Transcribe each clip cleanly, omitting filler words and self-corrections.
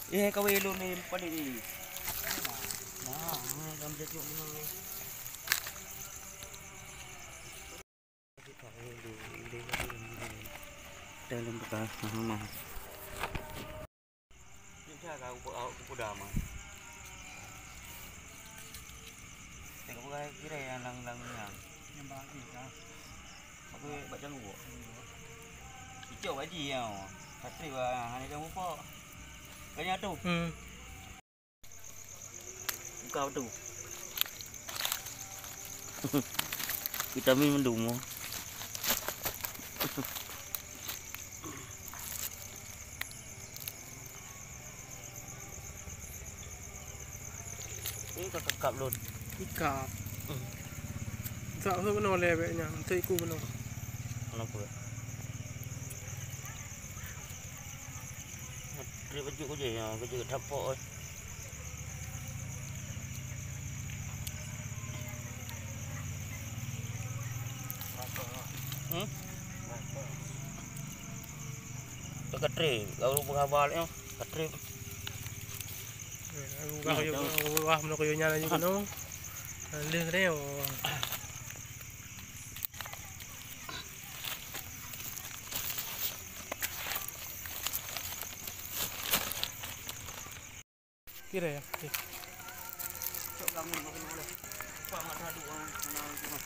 Kau elo ni pada ni. Nah, dalam jatuh memang ni. Dalam bekas rumah. Ni cara aku dama. Tengok bukan kira yang lang yang bagi kan. Aku baca lu. Hijau baji ya. Patri bah, ni jangan lupa. Banyak tu. Kau tu. Vitamin mendung mo. Ini kau kekap luôn. Ikap. Tak usah benar lebeknya. Untuk ikut benar. Kenapa? Dia baju kau je yang kerja tapak. Tu katri, kau berkhabar ni, katri. Wah, mana kau nyala juga no. Leh reo. Kira ya. Cok kamu nak kena boleh. Pak mak dah duk orang mana.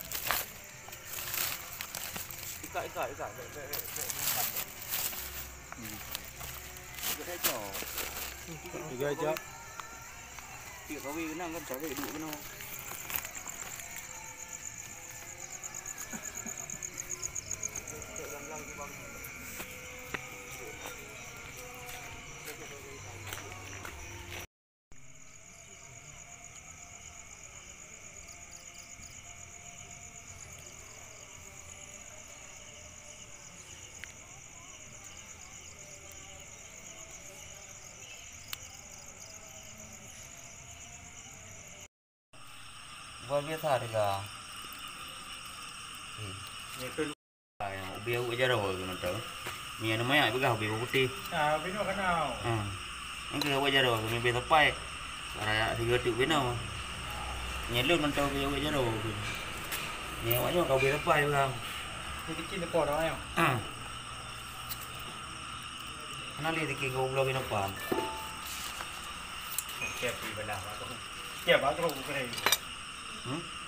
Ikat. Ikat jauh. 3 jam. Tiga kali kena kan cari duk kena. Buat biasa juga. Ni tu yang biar aja dah tu nanti. Ni yang namanya apa biar putih. Bino kenal. Ini kita aja dah. Ni biar tepai. Raya 3 tu bino. Ni lu nanti biar aja dah. Ni awaknya kau biar tepai bang. Ni kecil dekat dah ya. Kenal dia dikit kau belum bino pan. Siap di belah aku. Siap aku kena.